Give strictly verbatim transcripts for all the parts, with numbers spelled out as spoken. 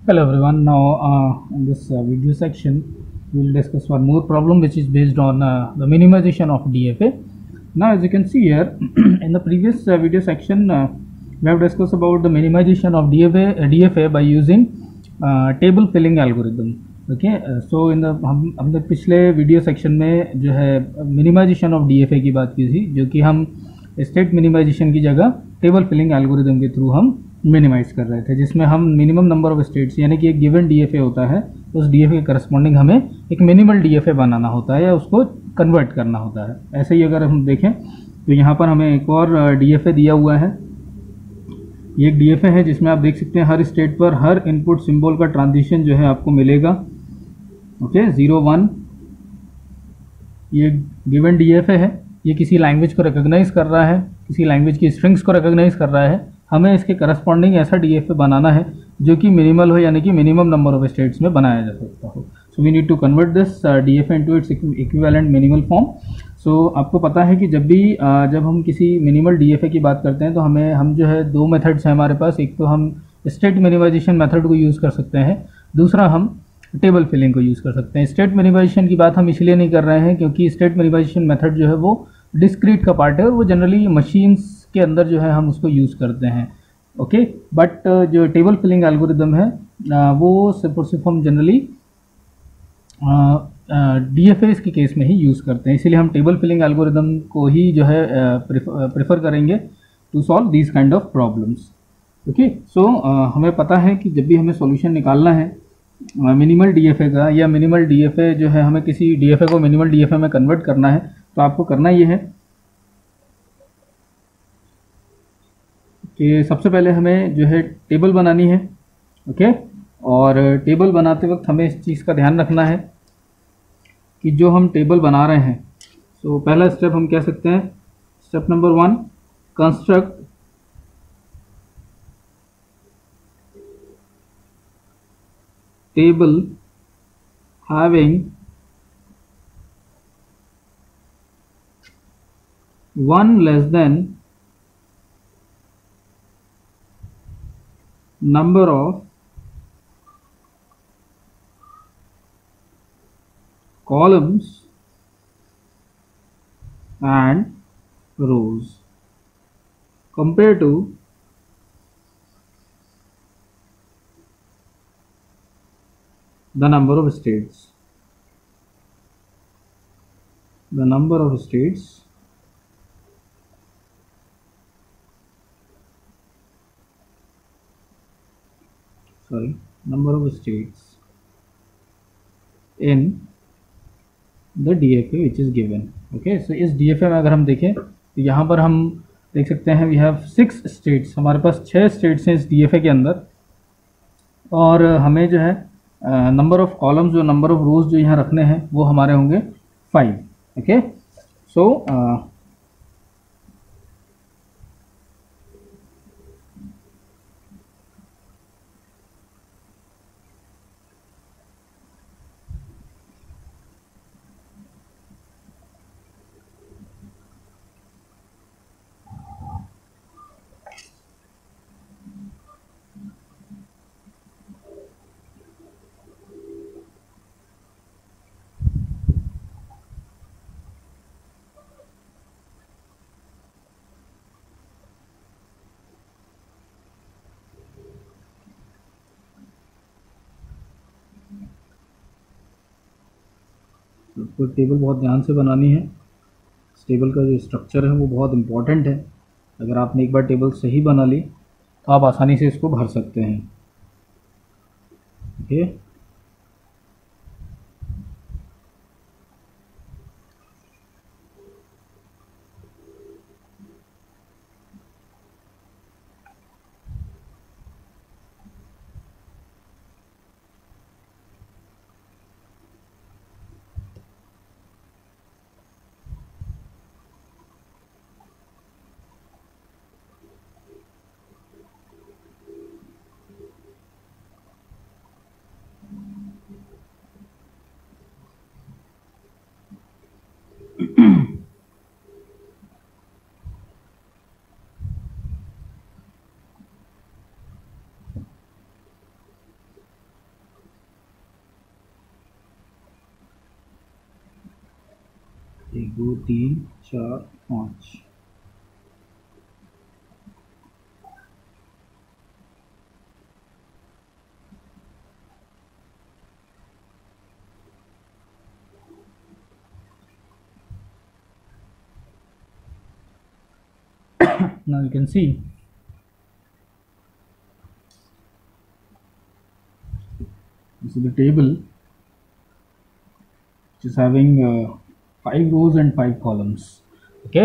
Hello everyone. Now uh, in this uh, video section we will discuss one more problem which is based on uh, the minimization of D F A. Now as you can see here in the previous uh, video section uh, we have discussed about the minimization of D F A, uh, D F A by using uh, table filling algorithm. Okay so in हम हमने पिछले video section में जो है minimisation of DFA की बात की थी, जो कि हम स्टेट मिनिमाइजेशन की जगह टेबल फिलिंग एल्गोरिदम के थ्रू हम मिनिमाइज कर रहे थे, जिसमें हम मिनिमम नंबर ऑफ स्टेट्स यानी कि एक गिवन डीएफए होता है, उस डीएफए के करस्पॉन्डिंग हमें एक मिनिमल डीएफए बनाना होता है या उसको कन्वर्ट करना होता है। ऐसे ही अगर हम देखें तो यहाँ पर हमें एक और डीएफए दिया हुआ है। ये एक डीएफए है जिसमें आप देख सकते हैं हर स्टेट पर हर इनपुट सिंबल का ट्रांजिशन जो है आपको मिलेगा। ओके जीरो वन ये गिवन डीएफए है, ये किसी लैंग्वेज को रिकॉग्नाइज कर रहा है, किसी लैंग्वेज की स्ट्रिंग्स को रिकॉग्नाइज कर रहा है। हमें इसके करस्पॉन्डिंग ऐसा डीएफए बनाना है जो कि मिनिमल हो, यानी कि मिनिमम नंबर ऑफ स्टेट्स में बनाया जा सकता हो। So we need to convert this DFA into its equivalent minimal form. So आपको पता है कि जब भी uh, जब हम किसी मिनिमल डीएफए की बात करते हैं तो हमें हम जो है दो मेथड्स हैं हमारे पास। एक तो हम स्टेट मिनिमाइजेशन मेथड को यूज़ कर सकते हैं, दूसरा हम टेबल फिलिंग को यूज़ कर सकते हैं। स्टेट मिनिमाइजेशन की बात हम इसलिए नहीं कर रहे हैं क्योंकि स्टेट मिनिमाइजेशन मेथड जो है वो डिस्क्रीट का पार्ट है और वो जनरली मशीन्स के अंदर जो है हम उसको यूज़ करते हैं। ओके बट जो टेबल फिलिंग एल्गोरिदम है वो सिर्फ और सिर्फ हम जनरली डीएफएस के केस में ही यूज़ करते हैं, इसीलिए हम टेबल फिलिंग एल्गोरिदम को ही जो है प्रेफर करेंगे to solve these kind of problems. Okay so हमें पता है कि जब भी हमें सॉल्यूशन निकालना है मिनिमल डीएफए का, या मिनिमल डीएफए जो है हमें किसी डीएफए को मिनिमल डीएफए में कन्वर्ट करना है, तो आपको करना ये है कि सबसे पहले हमें जो है टेबल बनानी है। ओके और टेबल बनाते वक्त हमें इस चीज़ का ध्यान रखना है कि जो हम टेबल बना रहे हैं, तो पहला स्टेप हम कह सकते हैं step number one, construct table having one less than number of columns and rows compared to the number of states. The number of states sorry number of states in the D F A which is given. Okay, so इस D F A में अगर हम देखें तो यहाँ पर हम देख सकते हैं we have six states, हमारे पास छः states हैं इस D F A के अंदर, और हमें जो है नंबर ऑफ कॉलम्स जो नंबर ऑफ रोज जो यहाँ रखने हैं वो हमारे होंगे फाइव। ओके सो तो टेबल बहुत ध्यान से बनानी है। इस टेबल का जो स्ट्रक्चर है वो बहुत इम्पॉर्टेंट है। अगर आपने एक बार टेबल सही बना ली तो आप आसानी से इसको भर सकते हैं। ओके एक दो तीन चार पाँच। Now you can see this is the table which is having uh, five rows and five columns. Okay.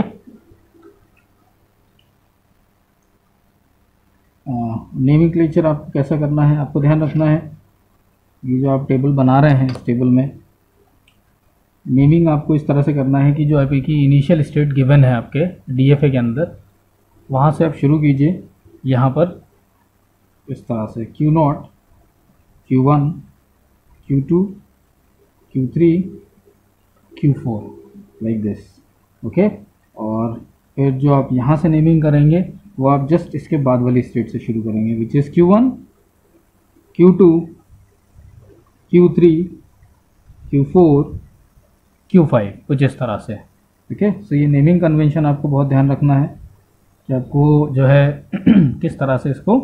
नेमिक्लेचर आपको कैसा करना है, आपको ध्यान रखना है ये जो आप टेबल बना रहे हैं, इस टेबल में नेमिंग आपको इस तरह से करना है कि जो आपकी इनिशियल स्टेट गिवन है आपके डीएफए के अंदर, वहाँ से आप शुरू कीजिए यहाँ पर इस तरह से Q not, Q one, Q two, Q three, Q four, like this. Okay. और फिर जो आप यहाँ से नेमिंग करेंगे वो आप जस्ट इसके बाद वाली स्टेट से शुरू करेंगे, which is Q one, Q two, Q three, Q four, Q five, कुछ इस तरह से। ओके। सो ये नेमिंग कन्वेंशन आपको बहुत ध्यान रखना है कि आपको जो है किस तरह से इसको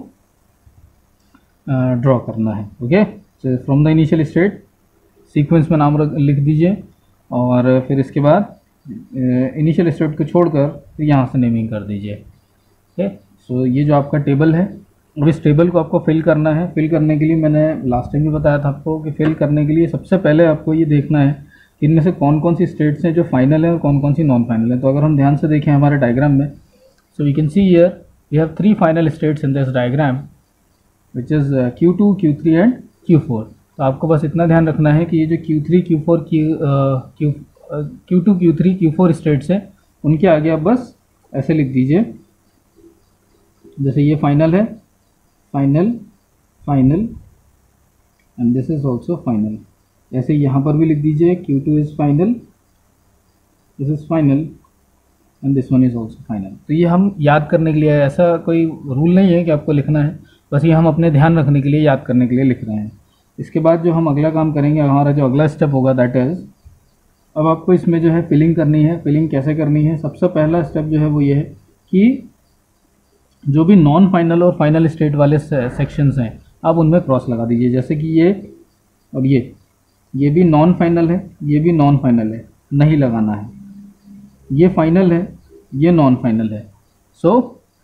ड्रॉ uh, करना है। Okay. So from the initial state sequence में नाम लिख दीजिए और फिर इसके बाद इनिशियल uh, स्टेट को छोड़कर फिर यहाँ से नेमिंग कर दीजिए। ओके। सो ये जो आपका टेबल है, अब इस टेबल को आपको फिल करना है। फिल करने के लिए मैंने लास्ट टाइम भी बताया था आपको कि फिल करने के लिए सबसे पहले आपको ये देखना है कि इनमें से कौन कौन सी स्टेट्स हैं जो फाइनल है और कौन कौन सी नॉन फाइनल है। तो अगर हम ध्यान से देखें हमारे डायग्राम में, so we can see here we have three final states in this diagram which is uh, Q two, Q three and Q four. तो आपको बस इतना ध्यान रखना है कि ये जो Q three, Q four, Q Q two, Q three, Q four states हैं उनके आगे आप बस ऐसे लिख दीजिए, जैसे ये फाइनल है, final, final and this is also final. ऐसे यहाँ पर भी लिख दीजिए Q two is final, this is final and this one is also final. तो ये हम याद करने के लिए, ऐसा कोई रूल नहीं है कि आपको लिखना है, बस ये हम अपने ध्यान रखने के लिए, याद करने के लिए लिख रहे हैं। इसके बाद जो हम अगला काम करेंगे, हमारा जो अगला स्टेप होगा दैट इज़, अब आपको इसमें जो है फिलिंग करनी है। फिलिंग कैसे करनी है? सबसे पहला स्टेप जो है वो ये है कि जो भी नॉन फाइनल और फाइनल स्टेट वाले सेक्शंस हैं आप उनमें क्रॉस लगा दीजिए। जैसे कि ये और ये ये भी नॉन फाइनल है, ये भी नॉन फाइनल है, नहीं लगाना है। ये फाइनल है, ये नॉन फाइनल है, सो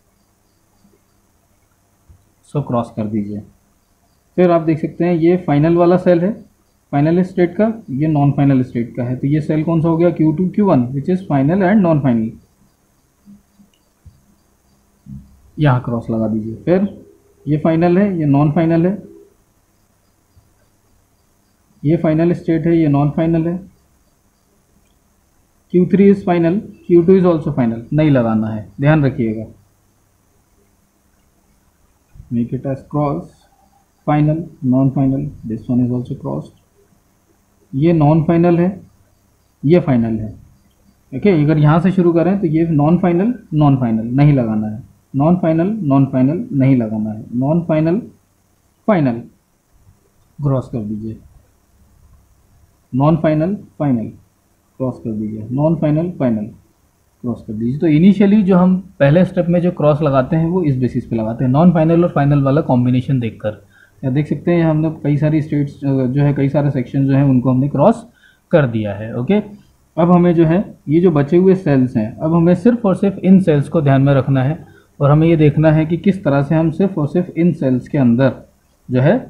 सो क्रॉस कर दीजिए। फिर आप देख सकते हैं ये फाइनल वाला सेल है फाइनल स्टेट का, ये नॉन फाइनल स्टेट का है। तो ये सेल कौन सा हो गया? Q two, Q one, which is final and non final. यहाँ क्रॉस लगा दीजिए। फिर ये फाइनल है, ये नॉन फाइनल है, ये फाइनल स्टेट है, ये नॉन फाइनल है। Q three is final, Q two is also final, नहीं लगाना है, ध्यान रखिएगा। Make it as cross, final, non final, this one is also crossed. ये नॉन फाइनल है, ये फाइनल है। ओके। अगर यहाँ से शुरू करें तो ये नॉन फाइनल, नॉन फाइनल, नहीं लगाना है, नॉन फाइनल, नॉन फाइनल, नहीं लगाना है, नॉन फाइनल, फाइनल, क्रॉस कर दीजिए, नॉन फाइनल, फाइनल, क्रॉस कर दीजिए, नॉन फाइनल, फाइनल, क्रॉस कर दीजिए। तो इनिशियली जो हम पहले स्टेप में जो क्रॉस लगाते हैं वो इस बेसिस पे लगाते हैं, नॉन फाइनल और फाइनल वाला कॉम्बिनेशन देखकर। या देख सकते हैं हमने कई सारी स्टेट्स जो है, कई सारे सेक्शन जो है उनको हमने क्रॉस कर दिया है। ओके। अब हमें जो है ये जो बचे हुए सेल्स हैं, अब हमें सिर्फ और सिर्फ इन सेल्स को ध्यान में रखना है और हमें ये देखना है कि किस तरह से हम सिर्फ और सिर्फ इन सेल्स के अंदर जो है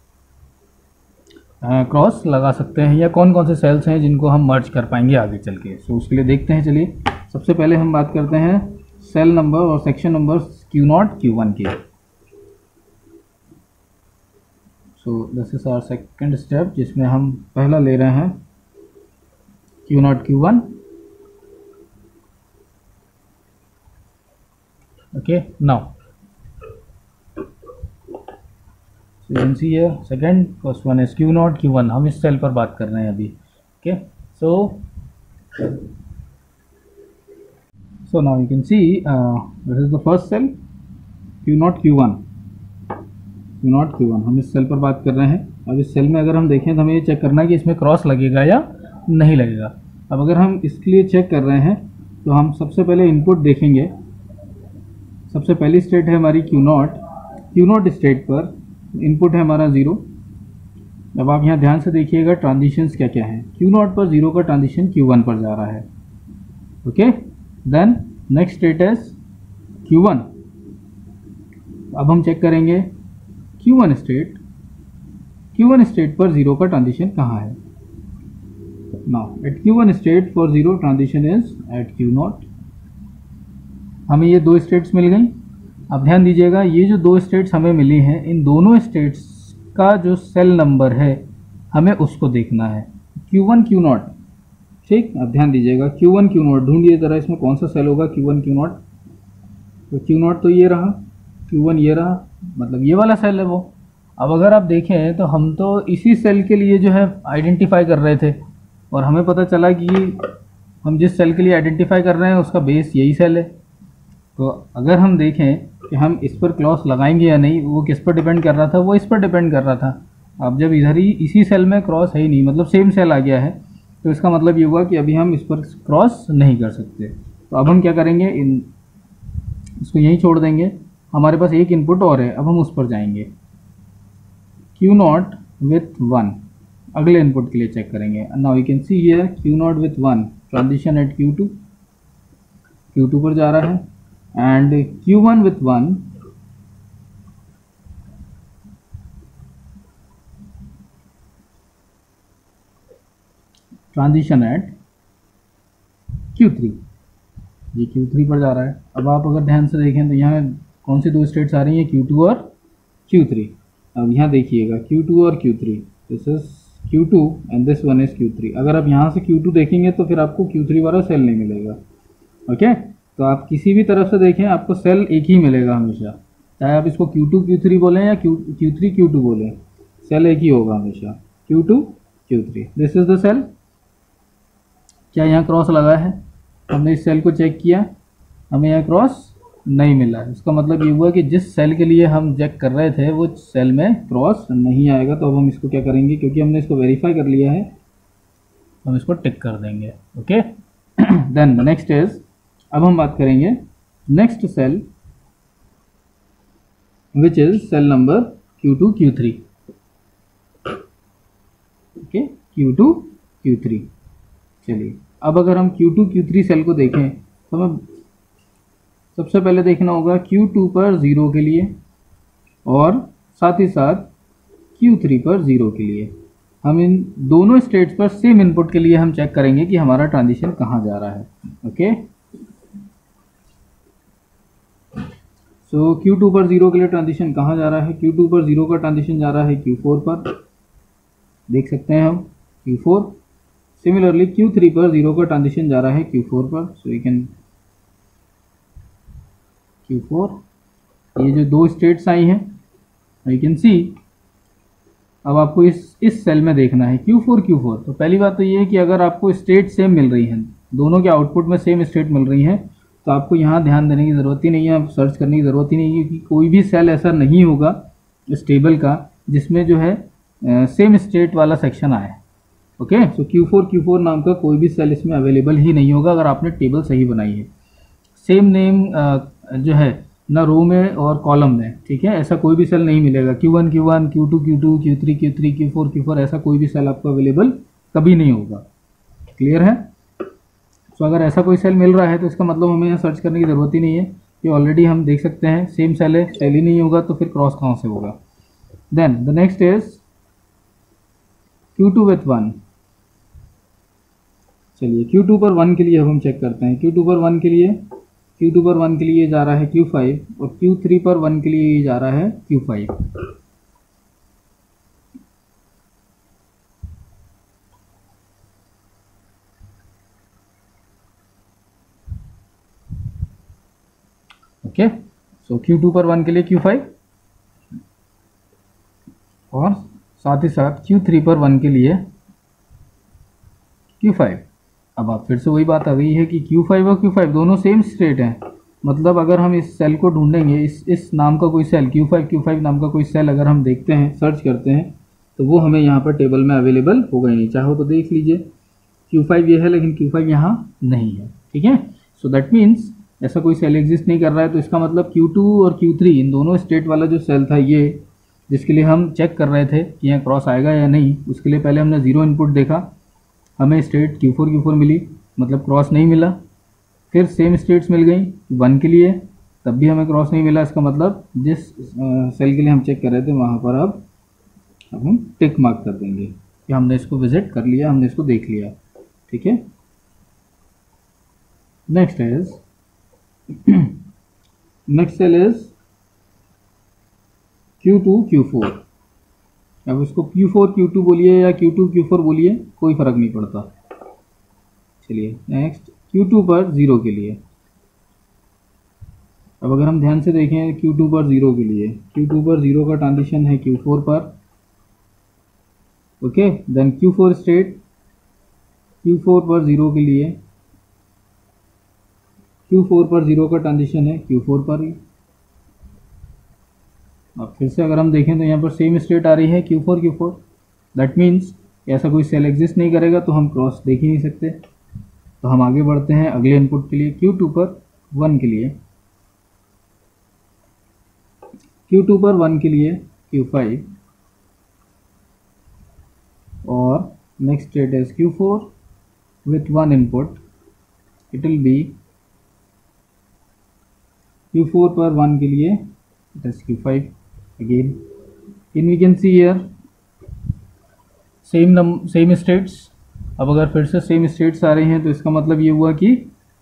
क्रॉस लगा सकते हैं, या कौन कौन से सेल्स हैं जिनको हम मर्ज कर पाएंगे आगे चल के। सो उसके लिए देखते हैं। चलिए सबसे पहले हम बात करते हैं सेल नंबर और section number Q not, Q one की। So this is our second step, जिसमें हम पहला ले रहे हैं Q not, Q one. Okay. Now so you can see here second first one is Q naught, Q one, हम इस cell पर बात कर रहे हैं अभी। Okay. So so now you can see uh, this is the first cell Q naught, Q one, Q naught, Q one, हम इस सेल पर बात कर रहे हैं। अब इस सेल में अगर हम देखें तो हमें ये चेक करना है कि इसमें क्रॉस लगेगा या नहीं लगेगा। अब अगर हम इसके लिए चेक कर रहे हैं तो हम सबसे पहले इनपुट देखेंगे। सबसे पहली स्टेट है हमारी Q not. Q naught state पर इनपुट है हमारा ज़ीरो। अब आप यहाँ ध्यान से देखिएगा ट्रांजिशंस क्या क्या है। क्यू नॉट पर ज़ीरो का ट्रांजिशन क्यू वन पर जा रहा है। Okay, then next state is Q one. अब हम चेक करेंगे Q one state. Q one state पर ज़ीरो का ट्रांजिशन कहाँ है। Now at Q one state for zero transition is at Q naught. हमें ये दो स्टेट्स मिल गई। अब ध्यान दीजिएगा, ये जो दो स्टेट्स हमें मिली हैं, इन दोनों स्टेट्स का जो सेल नंबर है हमें उसको देखना है, क्यू वन क्यू नॉट। ठीक, अब ध्यान दीजिएगा, क्यू वन क्यू नॉट ढूंढिए ज़रा, इसमें कौन सा सेल होगा क्यू वन क्यू नॉट। तो क्यू नॉट तो ये रहा, क्यू वन ये रहा, मतलब ये वाला सेल है वो। अब अगर आप देखें तो हम तो इसी सेल के लिए जो है आइडेंटिफाई कर रहे थे और हमें पता चला कि हम जिस सेल के लिए आइडेंटिफाई कर रहे हैं उसका बेस यही सेल है। तो अगर हम देखें कि हम इस पर क्रॉस लगाएंगे या नहीं, वो किस पर डिपेंड कर रहा था, वो इस पर डिपेंड कर रहा था। अब जब इधर ही इसी सेल में क्रॉस है ही नहीं, मतलब सेम सेल आ गया है, तो इसका मतलब ये हुआ कि अभी हम इस पर क्रॉस नहीं कर सकते। तो अब हम क्या करेंगे, इन इसको यहीं छोड़ देंगे। हमारे पास एक इनपुट और है, अब हम उस पर जाएंगे। क्यू नॉट विथ वन, अगले इनपुट के लिए चेक करेंगे। Now you can see here Q naught with one transition at Q two, Q two पर जा रहा है, and Q one with one transition at Q three, ये क्यू थ्री पर जा रहा है। अब आप अगर ध्यान से देखें तो यहाँ कौन सी दो स्टेट्स आ रही हैं, क्यू टू और क्यू थ्री। अब यहाँ देखिएगा क्यू टू और Q three, this is Q two and this one is Q three. अगर आप यहाँ से क्यू टू देखेंगे तो फिर आपको क्यू थ्री वाला सेल नहीं मिलेगा। ओके, तो आप किसी भी तरफ से देखें आपको सेल एक ही मिलेगा हमेशा, चाहे आप इसको क्यू टू क्यू थ्री बोलें या Q Q three Q two बोलें, सेल एक ही होगा हमेशा, Q two Q three. This is the cell. क्या यहाँ क्रॉस लगा है? हमने इस सेल को चेक किया, हमें यहाँ क्रॉस नहीं मिला है। इसका मतलब ये हुआ कि जिस सेल के लिए हम चेक कर रहे थे वो सेल में क्रॉस नहीं आएगा। तो अब हम इसको क्या करेंगे, क्योंकि हमने इसको वेरीफाई कर लिया है, हम इसको टिक कर देंगे। ओके, देन नेक्स्ट इज, अब हम बात करेंगे next cell which is cell number Q two Q three. Okay, Q two Q three. चलिए, अब अगर हम Q two Q three cell को देखें तो हमें सबसे पहले देखना होगा क्यू टू पर ज़ीरो के लिए और साथ ही साथ क्यू थ्री पर ज़ीरो के लिए। हम इन दोनों स्टेट्स पर सेम इनपुट के लिए हम चेक करेंगे कि हमारा ट्रांजिशन कहाँ जा रहा है। ओके, सो क्यू टू पर ज़ीरो के लिए ट्रांजिशन कहाँ जा रहा है, क्यू टू पर ज़ीरो का ट्रांजिशन जा रहा है क्यू फोर पर, देख सकते हैं हम Q four. Similarly Q three पर ज़ीरो का ट्रांजिशन जा रहा है क्यू फोर पर, so you can Q four. ये जो दो स्टेट्स आई हैं यू कैन सी। अब आपको इस इस सेल में देखना है क्यू फोर क्यू फोर। तो पहली बात तो ये है कि अगर आपको स्टेट सेम मिल रही हैं, दोनों के आउटपुट में सेम स्टेट मिल रही हैं, तो आपको यहाँ ध्यान देने की ज़रूरत ही नहीं है, आप सर्च करने की ज़रूरत ही नहीं है, क्योंकि कोई भी सेल ऐसा नहीं होगा इस टेबल का जिसमें जो है सेम स्टेट वाला सेक्शन आए। Okay, so Q four Q four नाम का कोई भी सेल इसमें अवेलेबल ही नहीं होगा अगर आपने टेबल सही बनाई है। सेम नेम जो है ना रो में और कॉलम में, ठीक है, ऐसा कोई भी सेल नहीं मिलेगा। Q one Q one Q two Q two Q three Q three Q four Q four ऐसा कोई भी सेल आपको अवेलेबल कभी नहीं होगा। क्लियर है? सो so, अगर ऐसा कोई सेल मिल रहा है तो इसका मतलब हमें यहाँ सर्च करने की ज़रूरत ही नहीं है, कि ऑलरेडी हम देख सकते हैं सेम सेल है। सेल ही नहीं होगा तो फिर क्रॉस कहाँ से होगा। Then the next is Q two with one. चलिए, क्यू टू पर वन के लिए अब हम चेक करते हैं। क्यू टू पर वन के लिए क्यू टू पर वन के लिए जा रहा है क्यू फाइव और क्यू थ्री पर वन के लिए जा रहा है Q five. Okay, so Q two पर वन के लिए क्यू फाइव और साथ ही साथ क्यू थ्री पर वन के लिए क्यू फाइव। अब आप फिर से वही बात आ गई है कि क्यू फाइव और क्यू फाइव दोनों सेम स्टेट हैं। मतलब अगर हम इस सेल को ढूंढेंगे, इस इस नाम का कोई cell Q five Q five नाम का कोई सेल अगर हम देखते हैं, सर्च करते हैं, तो वो हमें यहाँ पर टेबल में अवेलेबल होगा ही नहीं। चाहो तो देख लीजिए, क्यू फाइव ये है लेकिन क्यू फाइव यहाँ नहीं है, ठीक है। सो दैट मीन्स ऐसा कोई सेल एग्जिस्ट नहीं कर रहा है, तो इसका मतलब क्यू टू और क्यू थ्री इन दोनों स्टेट वाला जो सेल था ये, जिसके लिए हम चेक कर रहे थे कि यहाँ क्रॉस आएगा या नहीं, उसके लिए पहले हमने जीरो इनपुट देखा, हमें state Q four Q four मिली, मतलब क्रॉस नहीं मिला। फिर सेम स्टेट्स मिल गई वन के लिए, तब भी हमें क्रॉस नहीं मिला। इसका मतलब जिस सेल के लिए हम चेक कर रहे थे वहाँ पर अब अब हम टिक मार्क कर देंगे कि हमने इसको विजिट कर लिया, हमने इसको देख लिया, ठीक है। Next is next cell is Q two Q four. अब इसको क्यू फोर क्यू टू बोलिए या क्यू टू क्यू फोर बोलिए, कोई फर्क नहीं पड़ता। चलिए नेक्स्ट क्यू टू पर ज़ीरो के लिए। अब अगर हम ध्यान से देखें क्यू टू पर ज़ीरो के लिए, क्यू टू पर ज़ीरो का ट्रांजिशन है क्यू फोर पर, okay. Then Q four state, Q four पर ज़ीरो के लिए, क्यू फोर पर ज़ीरो का ट्रांजिशन है क्यू फोर पर ही। अब फिर से अगर हम देखें तो यहाँ पर सेम स्टेट आ रही है Q four Q four. That means ऐसा कोई सेल एग्जिस्ट नहीं करेगा तो हम क्रॉस देख ही नहीं सकते। तो हम आगे बढ़ते हैं अगले इनपुट के लिए, क्यू टू पर वन के लिए। क्यू टू पर वन के लिए क्यू फाइव, और next state is Q four with one input, it will be Q four पर वन के लिए it is Q five again. and we can see here same num same states. अब अगर फिर से सेम स्टेट्स आ रही हैं तो इसका मतलब ये हुआ कि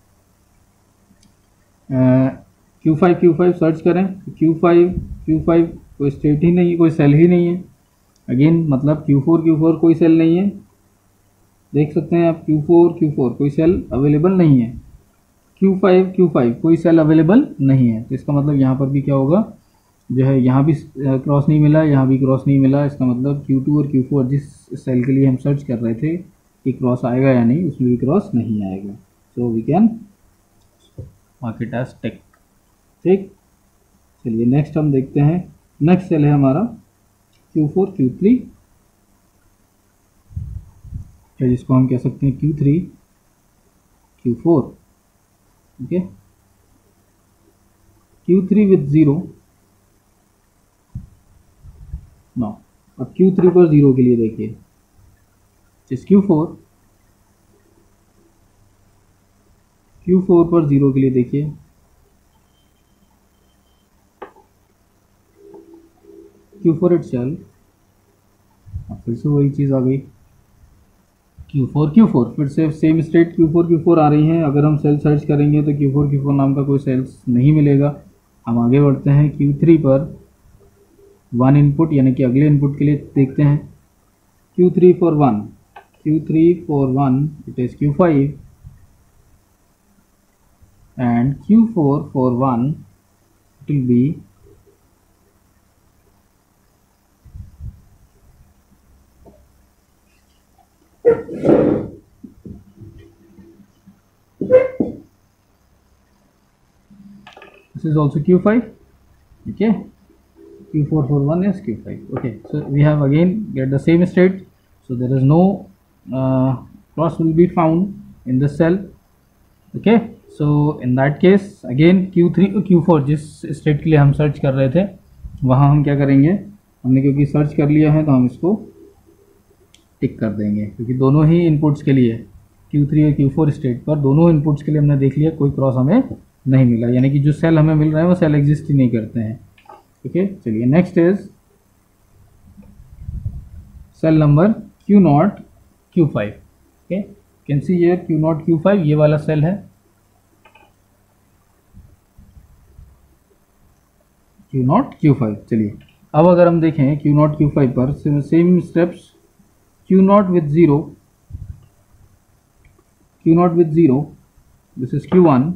Q five Q five search करें, क्यू फाइव क्यू फाइव कोई स्टेट ही नहीं, कोई सेल ही नहीं है। अगेन मतलब क्यू फोर क्यू फोर कोई सेल नहीं है, देख सकते हैं आप क्यू फोर क्यू फोर कोई सेल अवेलेबल नहीं है, क्यू फाइव क्यू फाइव कोई सेल अवेलेबल नहीं है। तो इसका मतलब यहाँ पर भी क्या होगा, जो है यहाँ भी क्रॉस नहीं मिला, यहाँ भी क्रॉस नहीं मिला। इसका मतलब क्यू टू और क्यू फोर जिस सेल के लिए हम सर्च कर रहे थे कि क्रॉस आएगा या नहीं, उसमें भी क्रॉस नहीं आएगा। So we can mark it as tick, ठीक। चलिए नेक्स्ट हम देखते हैं, नेक्स्ट सेल है हमारा क्यू फोर क्यू थ्री, जिसको हम कह सकते हैं Q three Q four, okay. Q three with zero, no. अब क्यू थ्री पर ज़ीरो के लिए देखिए, जिस क्यू फोर क्यू फोर पर ज़ीरो के लिए देखिए, क्यू फोर इटसेल्फ, अब फिर से वही चीज़ आ गई क्यू फोर क्यू फोर, फिर से same state Q four Q four आ रही हैं। अगर हम सेल सर्च करेंगे तो क्यू फोर क्यू फोर नाम का कोई सेल्स नहीं मिलेगा। हम आगे बढ़ते हैं क्यू थ्री पर वन इनपुट, यानी कि अगले इनपुट के लिए देखते हैं Q three for one, Q three for one it is Q five, and Q four for one it will be this is also Q five, okay. Q four for one is Q five, okay. So we have again get the same state, so there is no uh, cross will be found in this cell, okay. So in that case again Q three और Q four जिस state के लिए हम search कर रहे थे वहाँ हम क्या करेंगे, हमने क्योंकि सर्च कर लिया है तो हम इसको टिक कर देंगे, क्योंकि दोनों ही इनपुट्स के लिए क्यू थ्री और क्यू फोर स्टेट पर दोनों इनपुट्स के लिए हमने देख लिया कोई क्रॉस हमें नहीं मिला, यानी कि जो सेल हमें मिल रहे हैं वो सेल एग्जिस्ट ही नहीं करते हैं, ओके। चलिए next is cell number Q not Q five, okay. Can see here Q not Q five, ये वाला सेल है क्यू नॉट क्यू फाइव। चलिए अब अगर हम देखें क्यू नॉट क्यू फाइव पर same steps, Q naught with zero, Q naught with zero, this is Q one,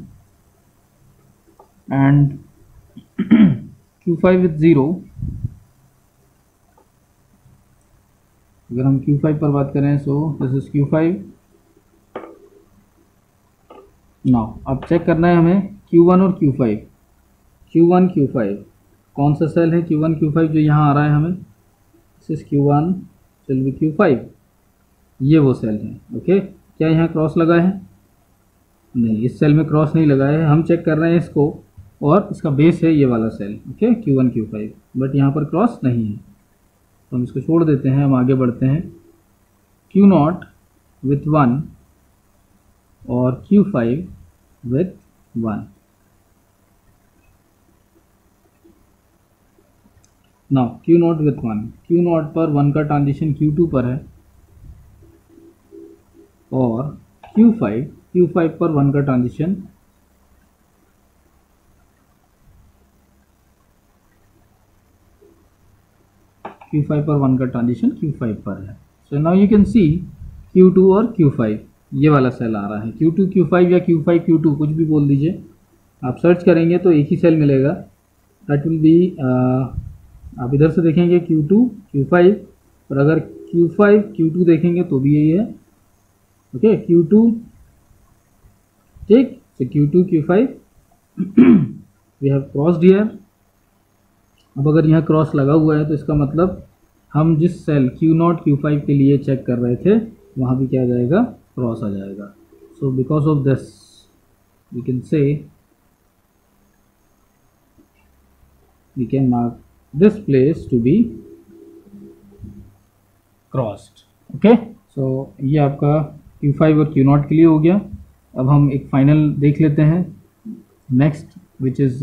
and Q five with zero. अगर हम Q फाइव पर बात करें so this is Q five. Now अब check करना है हमें Q वन और Q five, Q one Q five कौन सा सेल है, Q वन Q फाइव जो यहाँ आ रहा है हमें, this is Q one will be Q five, ये वो सेल है, ओके। क्या यहाँ क्रॉस लगा है? नहीं, इस सेल में क्रॉस नहीं लगा है। हम चेक कर रहे हैं इसको, और इसका बेस है ये वाला cell, okay, Q one Q five, but यहाँ पर क्रॉस नहीं है, तो हम इसको छोड़ देते हैं। हम आगे बढ़ते हैं। क्यू नॉट विथ वन और Q five with one. Now Q naught with one, Q naught पर वन का ट्रांजिशन क्यू टू पर है, और क्यू फाइव क्यू फाइव पर वन का ट्रांजिशन क्यू फाइव पर वन का ट्रांजिशन क्यू फाइव पर है। So now you can see Q two और क्यू फाइव, ये वाला सेल आ रहा है। क्यू टू क्यू फाइव या क्यू फाइव क्यू टू, कुछ भी बोल दीजिए, आप सर्च करेंगे तो एक ही सेल मिलेगा। दैट विल बी, आप इधर से देखेंगे क्यू टू क्यू फाइव, और अगर क्यू फाइव क्यू टू देखेंगे तो भी यही है, ओके, क्यू टू, ठीक। So Q two Q five we have crossed here. अब अगर यहाँ क्रॉस लगा हुआ है तो इसका मतलब हम जिस cell Q not Q five के लिए चेक कर रहे थे वहाँ भी क्या आ जाएगा, क्रॉस आ जाएगा। So because of this we can say we can mark this place to be crossed, okay. So ये आपका क्यू फाइव और क्यू नॉट के लिए हो गया। अब हम एक फाइनल देख लेते हैं, नेक्स्ट, विच इज़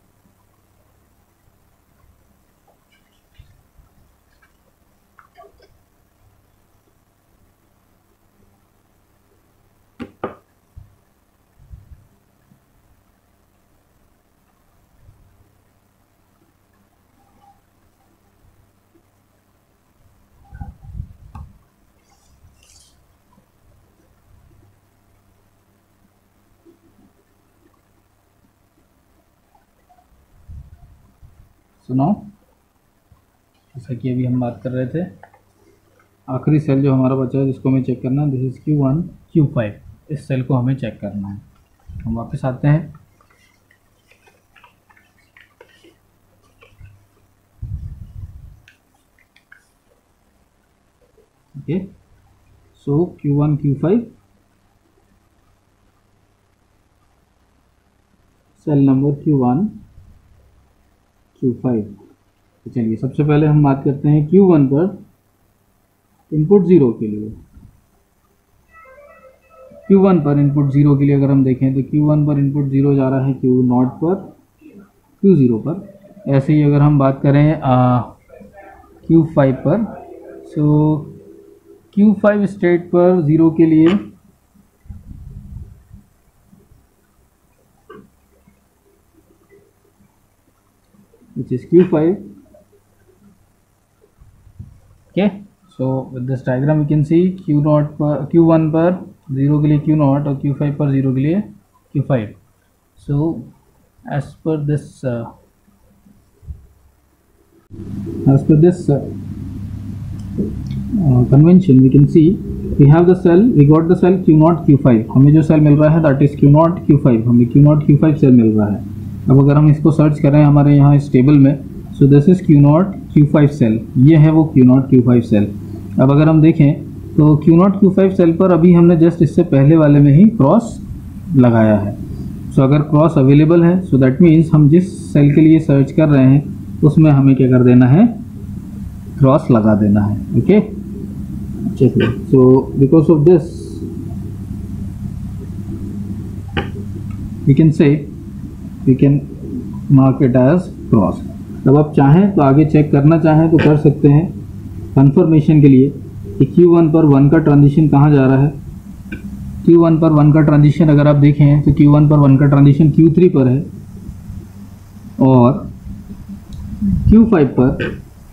सुनो, जैसा कि अभी हम बात कर रहे थे, आखिरी सेल जो हमारा बचा है जिसको हमें चेक करना है, this is Q one Q five, इस सेल को हमें चेक करना है। हम वापस आते हैं। Okay, so Q one Q five, cell number Q one Q five. तो चलिए सबसे पहले हम बात करते हैं क्यू वन पर इनपुट ज़ीरो के लिए। क्यू वन पर इनपुट ज़ीरो के लिए अगर हम देखें तो क्यू वन पर इनपुट ज़ीरो जा रहा है क्यू नॉट पर, क्यू ज़ीरो पर। ऐसे ही अगर हम बात करें क्यू फाइव पर, सो क्यू फाइव स्टेट पर ज़ीरो के लिए which is Q five. Okay, so with this diagram we can see Q naught पर Q one पर ज़ीरो के लिए Q naught और Q five पर ज़ीरो के लिए Q five. So as per this uh, as per this uh, uh, convention we can see we have the cell, we got the cell Q naught Q five. हमें जो cell मिल रहा है that is Q naught Q five, हमें Q naught Q five cell मिल रहा है। अब अगर हम इसको सर्च करें हमारे यहाँ इस टेबल में, so this is Q not Q five cell, ये है वो Q not Q five cell. अब अगर हम देखें तो Q not Q five cell पर अभी हमने जस्ट इससे पहले वाले में ही क्रॉस लगाया है। सो so, अगर क्रॉस अवेलेबल है, सो दैट मीन्स हम जिस सेल के लिए सर्च कर रहे हैं उसमें हमें क्या कर देना है, क्रॉस लगा देना है, ओके। चलिए, so because of this we can say we can mark it as cross। अब आप चाहें तो आगे चेक करना चाहें तो कर सकते हैं कंफर्मेशन के लिए कि क्यू वन पर वन का ट्रांजिशन कहाँ जा रहा है। क्यू वन पर वन का ट्रांजिशन अगर आप देखें तो क्यू वन पर वन का ट्रांजिशन क्यू थ्री पर है, और क्यू फाइव पर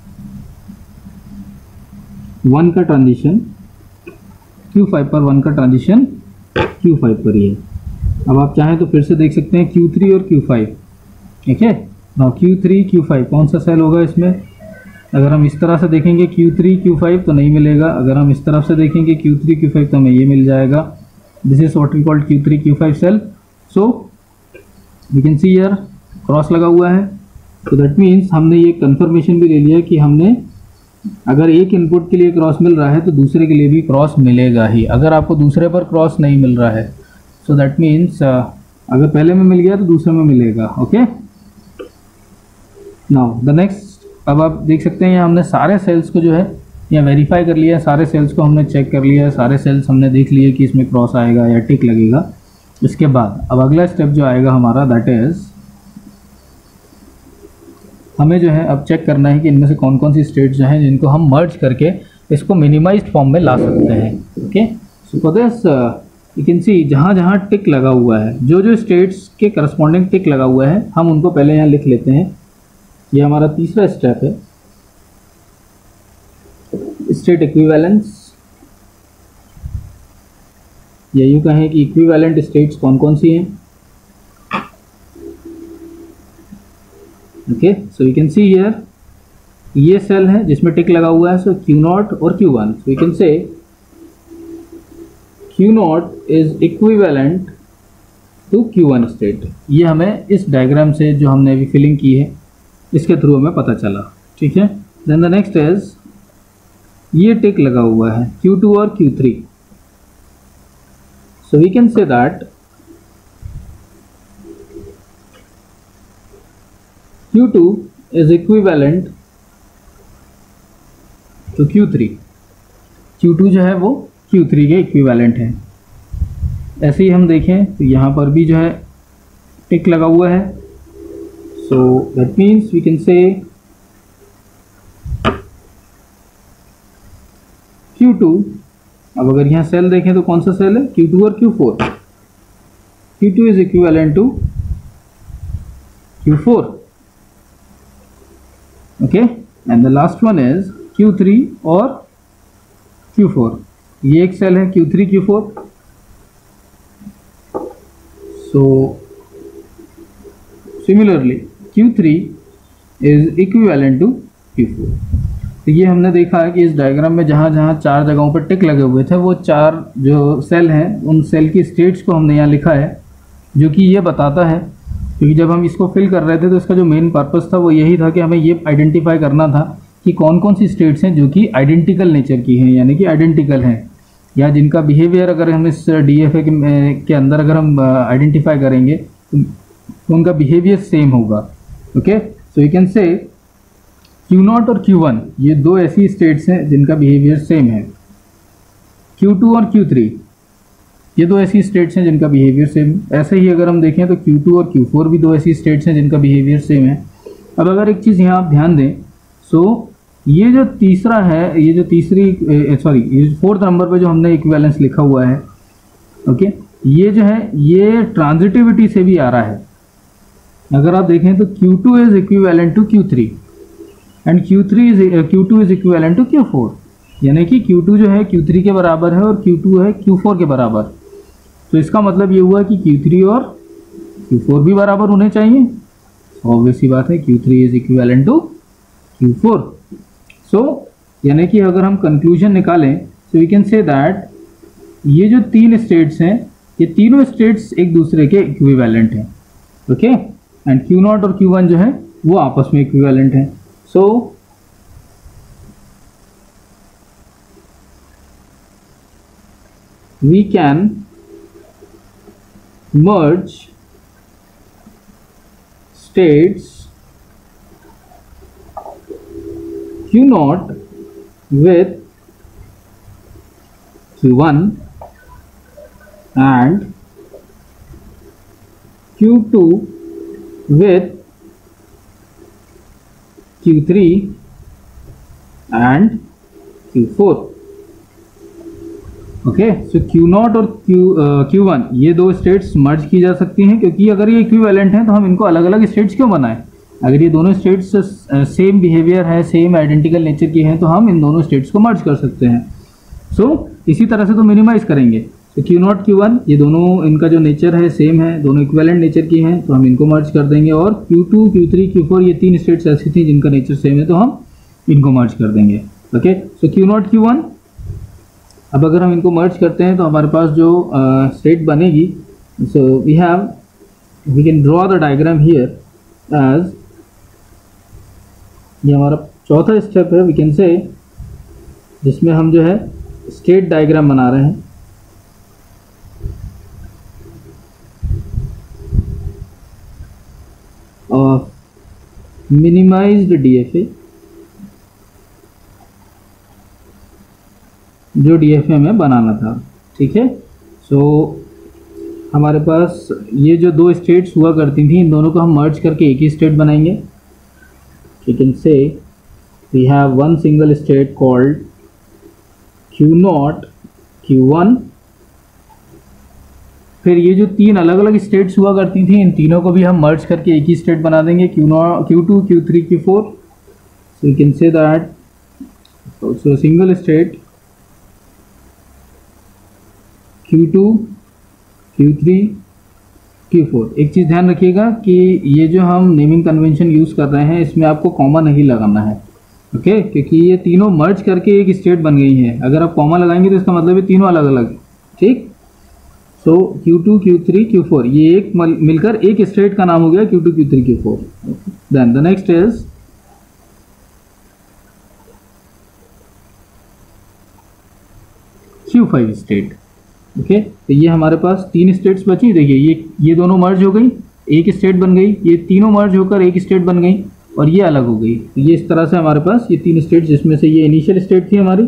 वन का ट्रांजिशन क्यू फाइव पर वन का ट्रांजिशन क्यू फाइव पर ही है। अब आप चाहें तो फिर से देख सकते हैं क्यू थ्री और क्यू फाइव, ठीक है। Now Q three Q five कौन सा सेल होगा इसमें? अगर हम इस तरह से देखेंगे क्यू थ्री क्यू फाइव तो नहीं मिलेगा। अगर हम इस तरफ से देखेंगे क्यू थ्री क्यू फाइव तो हमें ये मिल जाएगा। This is what we called Q three Q five cell. So we can see here cross लगा हुआ है, तो दैट मीन्स हमने ये कंफर्मेशन भी ले लिया कि हमने अगर एक इनपुट के लिए क्रॉस मिल रहा है तो दूसरे के लिए भी क्रॉस मिलेगा ही। अगर आपको दूसरे पर क्रॉस नहीं मिल रहा है सो दैट मीन्स अगर पहले में मिल गया तो दूसरे में मिलेगा। ओके, नाउ द नेक्स्ट, अब आप देख सकते हैं यहाँ हमने सारे सेल्स को जो है यहाँ वेरीफाई कर लिया है, सारे सेल्स को हमने चेक कर लिया है, सारे सेल्स हमने देख लिए कि इसमें क्रॉस आएगा या टिक लगेगा। इसके बाद अब अगला स्टेप जो आएगा हमारा, दैट इज हमें जो है अब चेक करना है कि इनमें से कौन कौन सी स्टेट्स जो हैं जिनको हम मर्ज करके इसको मिनिमाइज्ड फॉर्म में ला सकते हैं। Okay, so for this you can see जहाँ जहाँ टिक लगा हुआ है, जो जो स्टेट्स के करस्पॉन्डिंग टिक लगा हुआ है हम उनको पहले यहाँ लिख लेते हैं। ये हमारा तीसरा स्टेप है, स्टेट इक्विवेलेंस, या यूँ कहें कि इक्विवेलेंट स्टेट्स कौन कौन सी हैं। Okay, so you can see here ये सेल है जिसमें टिक लगा हुआ है, सो क्यू नॉट और Q one, so you can say Q naught is equivalent to Q one state. ये हमें इस डायग्राम से जो हमने अभी फिलिंग की है इसके थ्रू हमें पता चला। ठीक है, देन द नेक्स्ट इज ये टिक लगा हुआ है क्यू टू और Q three, so we can say that Q two is equivalent to Q three. Q two जो है वो क्यू थ्री के इक्विवेलेंट है। ऐसे ही हम देखें तो यहाँ पर भी जो है टिक लगा हुआ है, so that means we can say Q two. अब अगर यहाँ सेल देखें तो कौन सा सेल है, क्यू टू और Q four. Q two is equivalent to Q four. Okay, and the last one is Q three और क्यू फोर। ये एक सेल है Q three Q four, so similarly Q three is equivalent to Q four. तो ये हमने देखा है कि इस डायग्राम में जहाँ जहाँ चार जगहों पर टिक लगे हुए थे वो चार जो सेल हैं उन सेल की स्टेट्स को हमने यहाँ लिखा है, जो कि ये बताता है, क्योंकि जब हम इसको फिल कर रहे थे तो इसका जो मेन पर्पस था वो यही था कि हमें ये आइडेंटिफाई करना था कि कौन कौन सी स्टेट्स हैं जो कि आइडेंटिकल नेचर की हैं, यानी कि आइडेंटिकल हैं, या जिनका बिहेवियर अगर हम इस डीएफए के, के अंदर अगर हम आइडेंटिफाई करेंगे तो उनका बिहेवियर सेम होगा। Okay, so you can say Q naught और क्यू वन ये दो ऐसी स्टेट्स हैं जिनका बिहेवियर सेम है। क्यू टू और क्यू थ्री ये दो ऐसी स्टेट्स हैं जिनका बिहेवियर सेम। ऐसे ही अगर हम देखें तो क्यू टू और क्यू फोर भी दो ऐसी स्टेट्स हैं जिनका बिहेवियर सेम है। अब अगर एक चीज़ यहाँ आप ध्यान दें, सो ये जो तीसरा है, ये जो तीसरी सॉरी ये फोर्थ नंबर पे जो हमने इक्विवेलेंस लिखा हुआ है, ओके, ये जो है ये ट्रांजिटिविटी से भी आ रहा है। अगर आप देखें तो Q two is equivalent to Q three and Q three is Q two is equivalent to Q four, यानी कि क्यू टू जो है क्यू थ्री के बराबर है और क्यू टू है क्यू फोर के बराबर। तो इसका मतलब ये हुआ कि क्यू थ्री और क्यू फोर भी बराबर होने चाहिए। ऑब्वियस सी बात है, Q three is equivalent to Q four. So यानी कि अगर हम कंक्लूजन निकालें तो वी कैन से दैट ये जो तीन स्टेट्स हैं ये तीनों स्टेट्स एक दूसरे के इक्विवेलेंट हैं। ओके, एंड क्यू नॉट और क्यू वन जो है वो आपस में इक्विवेलेंट हैं। So we can merge states Q naught with Q one and Q two with Q three and Q four। Okay, so Q naught और Q Q one ये दो स्टेट्स मर्ज की जा सकती हैं, क्योंकि अगर ये इक्विवेलेंट हैं तो हम इनको अलग अलग स्टेट्स क्यों बनाएं। अगर ये दोनों स्टेट्स सेम बिहेवियर है, सेम आइडेंटिकल नेचर की हैं, तो हम इन दोनों स्टेट्स को मर्ज कर सकते हैं। सो so, इसी तरह से तो मिनिमाइज करेंगे। तो क्यू नॉट क्यू वन ये दोनों इनका जो नेचर है सेम है, दोनों इक्विवेलेंट नेचर की हैं, तो हम इनको मर्ज कर देंगे। और Q two Q three Q four ये तीन स्टेट्स ऐसी थी जिनका नेचर सेम है, तो हम इनको मर्ज कर देंगे। Okay, so Q not Q one, अब अगर हम इनको मर्ज करते हैं तो हमारे पास जो स्टेट uh, बनेगी, so we have we can draw the diagram here as, ये हमारा चौथा स्टेप है वी कैन से, जिसमें हम जो है स्टेट डायग्राम बना रहे हैं। और मिनिमाइज्ड डीएफए, जो डीएफए हमें बनाना था, ठीक है। सो so, हमारे पास ये जो दो स्टेट्स हुआ करती थी, इन दोनों को हम मर्ज करके एक ही स्टेट बनाएंगे। You can say we have one single state called Q not Q one. फिर ये जो तीन अलग अलग स्टेट्स हुआ करती थी, इन तीनों को भी हम मर्ज करके एक ही स्टेट बना देंगे, Q not Q two Q three Q four. So you can say that so single state Q two Q three Q four. एक चीज़ ध्यान रखिएगा कि ये जो हम नेमिंग कन्वेंशन यूज़ कर रहे हैं, इसमें आपको कॉमा नहीं लगाना है, ओके okay? क्योंकि ये तीनों मर्ज करके एक स्टेट बन गई है। अगर आप कॉमा लगाएंगे तो इसका मतलब है तीनों अलग अलग, ठीक। So Q two Q three Q four ये एक मिलकर एक स्टेट का नाम हो गया Q two Q three Q four. Then the next is Q five state, okay. तो ये हमारे पास तीन स्टेट्स बची। देखिए ये ये दोनों मर्ज हो गई, एक स्टेट बन गई, ये तीनों मर्ज होकर एक स्टेट बन गई, और ये अलग हो गई। तो ये इस तरह से हमारे पास ये तीन स्टेट, जिसमें से ये इनिशियल स्टेट थी हमारी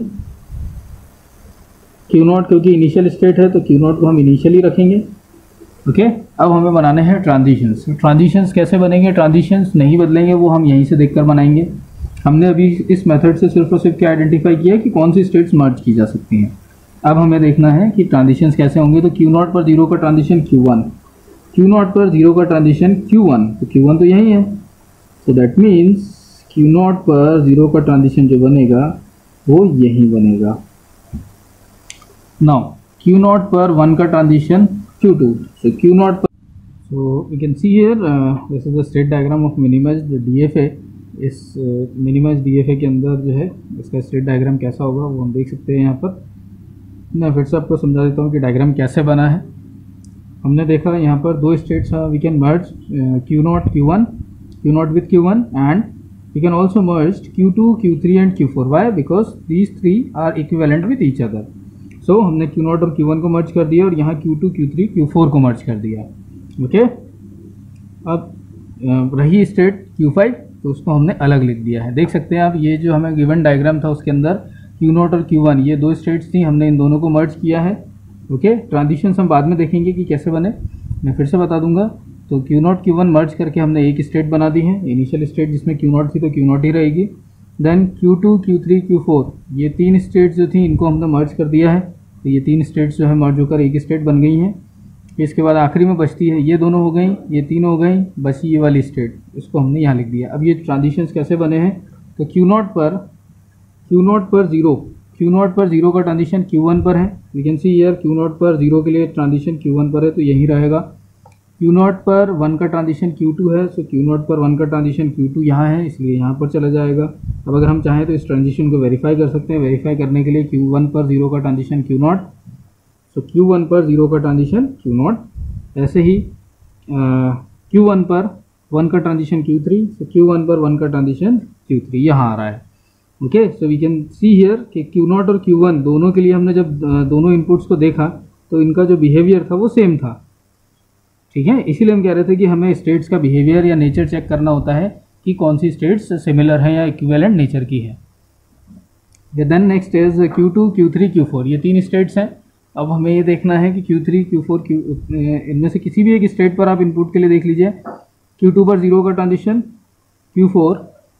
क्यू नॉट, क्योंकि इनिशियल स्टेट है तो क्यू नॉट को हम इनिशियली रखेंगे, ओके। अब हमें बनाने हैं ट्रांजिशंस। ट्रांजिशंस कैसे बनेंगे? ट्रांजिशंस नहीं बदलेंगे, वो हम यहीं से देखकर बनाएंगे। हमने अभी इस मेथड से सिर्फ और सिर्फ क्या आइडेंटिफाई किया कि कौन सी स्टेट्स मर्ज की जा सकती हैं। अब हमें देखना है कि ट्रांजिशंस कैसे होंगे। तो क्यू नॉट पर जीरो का transition Q one, Q naught पर जीरो का ट्रांजिशन क्यू वन, तो क्यू वन तो यही है। So that means Q naught पर जीरो का ट्रांजिशन जो बनेगा वो यही बनेगा। नाउ क्यू नॉट पर वन का transition Q two, so Q naught पर, so we can see here this is the state diagram of minimized DFA. इस मिनिमाइज्ड डीएफए के अंदर जो है इसका स्टेट डायग्राम कैसा होगा वो हम देख सकते हैं। यहाँ पर मैं फिर से आपको समझा देता हूँ कि डायग्राम कैसे बना है। हमने देखा यहाँ पर दो states we can merge Q not Q one, Q naught with Q one, and we can also merge Q two Q three and Q four. Why? Because these three are equivalent with each other. सो हमने Q naught और Q one को merge कर दिया और यहाँ Q two Q three Q four को merge कर दिया, ओके okay? अब uh, रही स्टेट क्यू फाइव, तो उसको हमने अलग लिख दिया है। देख सकते हैं आप, ये जो हमें गिवन डायग्राम था उसके अंदर क्यू नॉट और क्यू वन ये दो स्टेट्स थी, हमने इन दोनों को मर्ज किया है, ओके। ट्रांजिशंस हम बाद में देखेंगे कि कैसे बने, मैं फिर से बता दूंगा। तो Q not Q one merge करके हमने एक स्टेट बना दी है, इनिशियल स्टेट जिसमें क्यू नॉट थी तो क्यू नॉट ही रहेगी। Then Q two Q three Q four ये तीन स्टेट्स जो थी इनको हमने मर्ज कर दिया है, तो ये तीन स्टेट्स जो है मर्ज होकर एक स्टेट बन गई हैं। इसके बाद आखिरी में बचती है, ये दोनों हो गई, ये तीनों हो गई, बची ये वाली स्टेट, इसको हमने यहाँ लिख दिया। अब ये ट्रांजिशंस कैसे बने हैं? तो क्यू नॉट पर क्यू नॉट पर जीरो, क्यू नॉट पर जीरो का ट्रांजिशन क्यू वन पर है। We can see here Q naught पर जीरो के लिए ट्रांजिशन क्यू वन पर है, तो यही रहेगा। क्यू नॉट पर वन का ट्रांजिशन क्यू टू है, सो क्यू नॉट पर वन का ट्रांजिशन क्यू टू यहाँ है, इसलिए यहाँ पर चला जाएगा। अब अगर हम चाहें तो इस ट्रांजिशन को वेरीफाई कर सकते हैं। वेरीफाई करने के लिए क्यू वन पर जीरो का transition Q naught, so Q one पर जीरो का ट्रांजिशन क्यू नॉट। ऐसे ही क्यू वन पर वन का transition Q three, so Q one पर वन का ट्रांजिशन क्यू थ्री यहाँ आ रहा है, okay. So we can see here कि क्यू नॉट और क्यू वन दोनों के लिए हमने जब दोनों इनपुट्स को देखा तो इनका जो बिहेवियर था वो सेम था, ठीक है। इसीलिए हम कह रहे थे कि हमें स्टेट्स का बिहेवियर या नेचर चेक करना होता है कि कौन सी स्टेट्स सिमिलर है या इक्विवेलेंट नेचर की है। Then next is Q two Q three Q four ये तीन स्टेट्स हैं। अब हमें ये देखना है कि Q three Q four Q इनमें से किसी भी एक स्टेट पर आप इनपुट के लिए देख लीजिए। क्यू टू पर जीरो का transition Q four,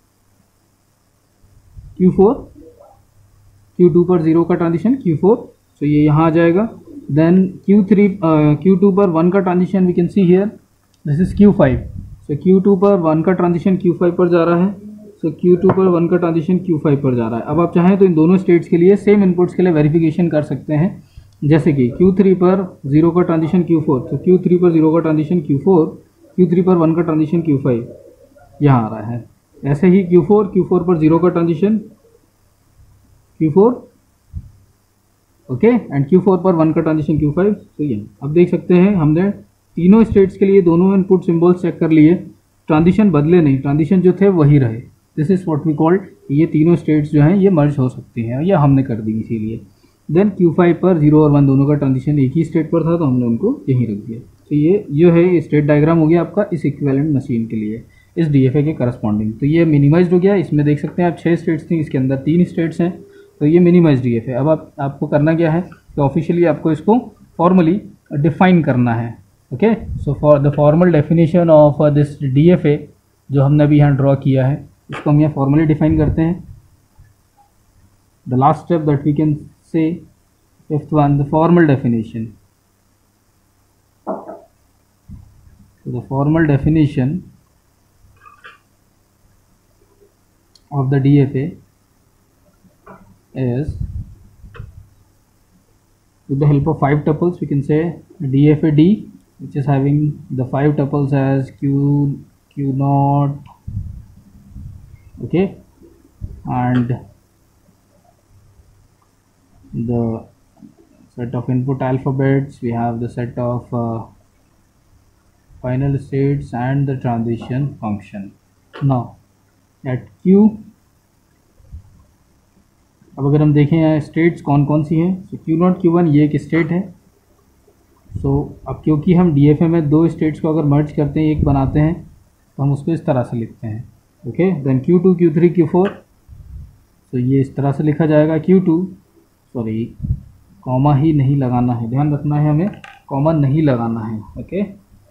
Q four, Q two पर जीरो का ट्रांजिशन क्यू फोर, सो ये यहाँ आ जाएगा। Then Q three Q two पर वन का transition we can see here this is Q five, so Q two पर वन का ट्रांजिशन क्यू फाइव पर जा रहा है, सो क्यू टू पर वन का ट्रांजिशन क्यू फाइव पर जा रहा है। अब आप चाहें तो इन दोनों स्टेट्स के लिए सेम इनपुट्स के लिए वेरिफिकेशन कर सकते हैं, जैसे कि क्यू थ्री पर जीरो का ट्रांजिशन क्यू फोर, तो क्यू थ्री पर जीरो का transition Q four, Q three पर वन का ट्रांजिशन क्यू फाइव यहाँ आ रहा है। ऐसे ही क्यू फोर क्यू फोर पर जीरो का transition Q four, okay, and Q four पर वन का ट्रांजिशन क्यू फाइव, तो ये अब देख सकते हैं हमने तीनों स्टेट्स के लिए दोनों इनपुट सिंबल्स चेक कर लिए, ट्रांजिशन बदले नहीं, ट्रांजिशन जो थे वही रहे, this is what we called, ये तीनों स्टेट्स जो हैं ये मर्ज हो सकती हैं, या हमने कर दी इसीलिए। देन क्यू फाइव पर जीरो और वन दोनों का ट्रांजिशन एक ही स्टेट पर था तो हमने उनको यहीं रख दिया। तो ये जो है ये स्टेट डायग्राम हो गया आपका इस इक्विवेलेंट मशीन के लिए, इस डीएफए के करस्पॉन्डिंग। तो ये मिनिमाइज्ड हो गया, इसमें देख सकते हैं आप छः स्टेट्स थी, इसके अंदर तीन स्टेट्स हैं, तो ये मिनिमाइज्ड डीएफए। अब आप आपको करना क्या है तो ऑफिशियली आपको इसको फॉर्मली डिफाइन करना है। Okay, so for the formal definition of this DFA जो हमने अभी यहाँ ड्रॉ किया है, इसको हम यहाँ फॉर्मली डिफाइन करते हैं। The last step that we can say, fifth one, the formal definition. The formal definition of the D F A is, with the help of five tuples we can say D F A D, which is having the five tuples as Q, Q naught, okay, and the set of input alphabets, we have the set of uh, final states and the transition function. Now at Q, अब अगर हम देखें यहाँ states कौन कौन सी हैं, so Q naught Q one ये एक स्टेट है। सो so, अब क्योंकि हम D F A में दो स्टेट्स को अगर मर्ज करते हैं एक बनाते हैं तो हम उसको इस तरह से लिखते हैं। Okay, then Q two Q three Q four, तो ये इस तरह से लिखा जाएगा। Q टू, सॉरी कॉमा ही नहीं लगाना है, ध्यान रखना है हमें, कॉमा नहीं लगाना है। ओके,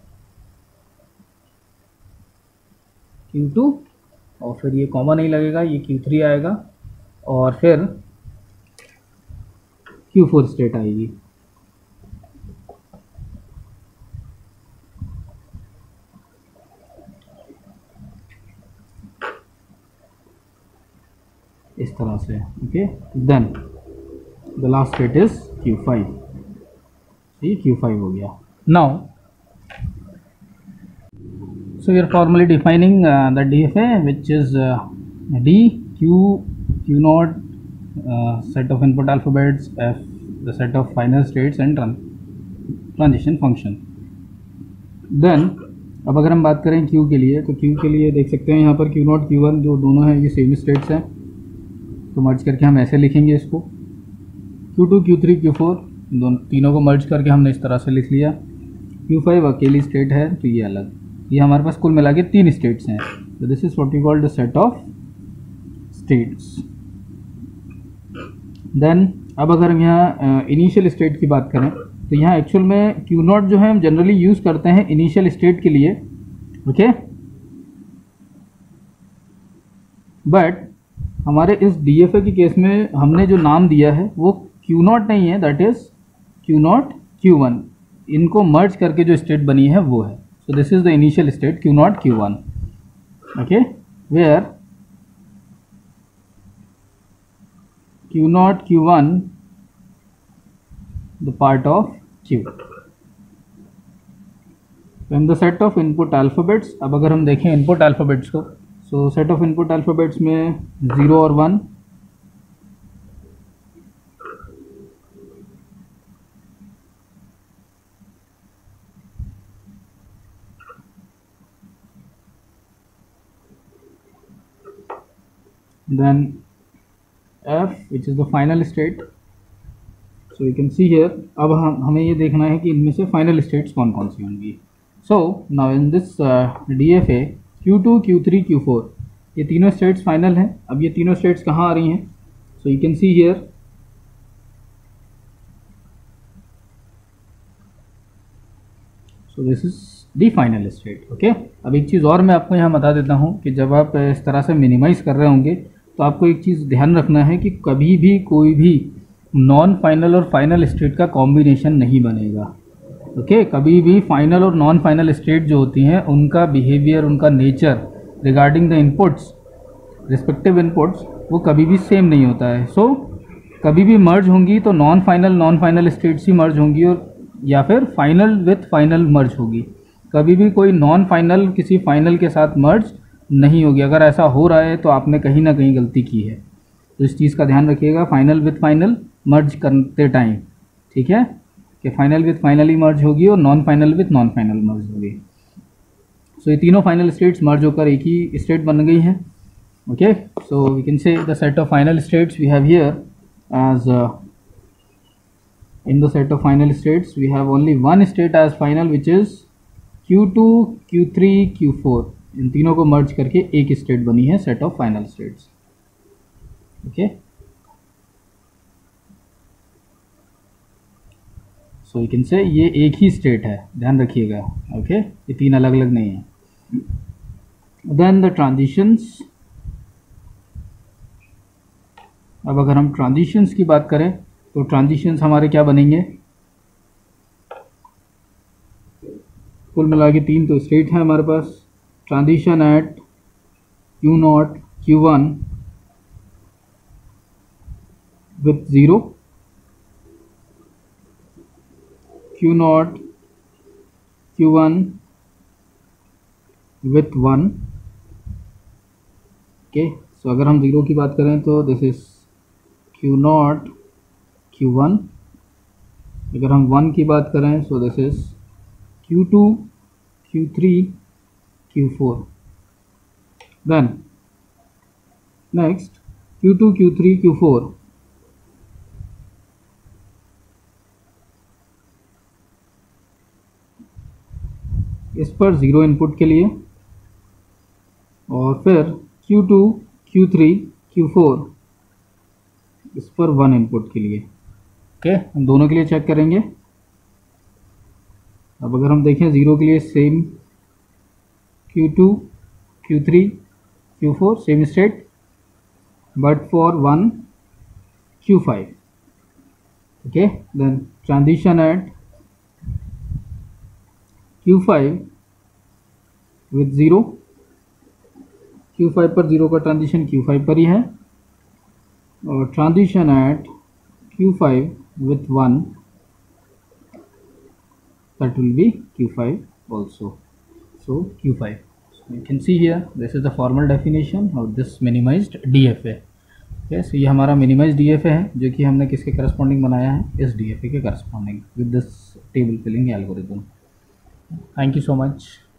Q टू और फिर ये कॉमा नहीं लगेगा, ये Q थ्री आएगा और फिर Q फोर स्टेट आएगी। इस तरह से। Okay, then the last state is Q five, ये Q फाइव हो गया। Now so we are formally defining uh, the D F A, which is uh, D, Q, Q naught, uh, set of input alphabets, F, the set of final states and tran transition function. Then अब अगर हम बात करें Q के लिए, तो Q के लिए देख सकते हैं यहाँ पर Q naught Q वन जो दोनों हैं ये सेम स्टेट्स हैं, तो मर्ज करके हम ऐसे लिखेंगे इसको। Q two Q three Q four दोनों तीनों को मर्ज करके हमने इस तरह से लिख लिया। Q फाइव अकेली स्टेट है तो ये अलग, ये हमारे पास कुल मिला के तीन स्टेट्स हैं। तो this is what we called the set of states. Then अब अगर हम यहाँ इनिशियल स्टेट की बात करें तो यहाँ एक्चुअल में Q नॉट जो है हम जनरली यूज करते हैं इनिशियल स्टेट के लिए। ओके, बट हमारे इस D F A के केस में हमने जो नाम दिया है वो Q नॉट नहीं है, that is Q naught Q one, इनको मर्ज करके जो स्टेट बनी है वो है। So this is the initial state Q naught Q one, okay, where Q naught Q one the part of Q. Then the set of input alphabets, अब अगर हम देखें input alphabets को, so set of input alphabets में zero और one, then F, which is the final state. So you can see here, अब हम हमें ये देखना है कि इनमें से फाइनल स्टेट्स कौन कौन सी होंगी। So now in this D F A Q two Q three Q four ये तीनों स्टेट्स फाइनल हैं। अब ये तीनों स्टेट्स कहाँ आ रही हैं, so you can see here, so this is the final state. Okay, अब एक चीज़ और मैं आपको यहाँ बता देता हूँ कि जब आप इस तरह से मिनिमाइज कर रहे होंगे तो आपको एक चीज़ ध्यान रखना है कि कभी भी कोई भी नॉन फाइनल और फाइनल स्टेट का कॉम्बिनेशन नहीं बनेगा। ओके, कभी भी फाइनल और नॉन फाइनल स्टेट जो होती हैं उनका बिहेवियर, उनका nature regarding the inputs, respective inputs, वो कभी भी सेम नहीं होता है। सो so, कभी भी मर्ज होंगी तो non final non final states ही मर्ज होंगी, और या फिर फाइनल विथ फाइनल मर्ज होगी। कभी भी कोई नॉन फाइनल किसी फाइनल के साथ मर्ज नहीं होगी। अगर ऐसा हो रहा है तो आपने कहीं ना कहीं गलती की है, तो इस चीज़ का ध्यान रखिएगा फाइनल विथ फाइनल मर्ज करते टाइम। ठीक है, कि फाइनल विथ फाइनली मर्ज होगी और non final with non final merge होगी। सो ये तीनों फाइनल स्टेट्स मर्ज होकर एक ही स्टेट बन गई हैं। Okay, so we can say the set of final states we have here as uh, in the set of final states we have only one state as final, which is Q two, Q three, Q four. इन तीनों को मर्ज करके एक state बनी है set of final states. Okay, so you can say ये एक ही state है, ध्यान रखिएगा. ओके, ये तीन अलग अलग नहीं है. Then the transitions. अब अगर हम ट्रांजिशंस की बात करें तो ट्रांजिशंस हमारे क्या बनेंगे? कुल मिला के तीन तो स्टेट है हमारे पास. Transition at Q not Q one with zero, Q not Q one with one. Okay, so अगर हम ज़ीरो की बात करें तो this is Q not Q one. अगर हम वन की बात करें so this is Q two Q three Q four. Then next Q two Q three Q four. इस पर ज़ीरो इनपुट के लिए, और फिर q two Q three Q four इस पर वन इनपुट के लिए. ओके, हम दोनों के लिए चेक करेंगे. अब अगर हम देखें ज़ीरो के लिए same q two Q three Q four same state, but for one Q five. Okay, then transition at q five with zero. Q five पर ज़ीरो का ट्रांजिशन क्यू फाइव पर ही है, और transition at q five with one, that will be Q five also. So Q five. So you can see here this is the formal definition of this minimized D F A. Okay, so ये हमारा minimized D F A है जो कि हमने किसके corresponding बनाया है? इस D F A के corresponding with this table filling algorithm. Thank you so much.